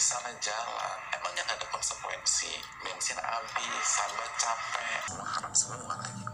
salah jalan, emangnya nggak ada konsekuensi? Bensin habis, sahabat capek, semua haram semua lagi.